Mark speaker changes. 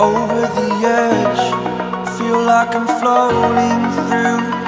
Speaker 1: over the edge. Feel like I'm floating through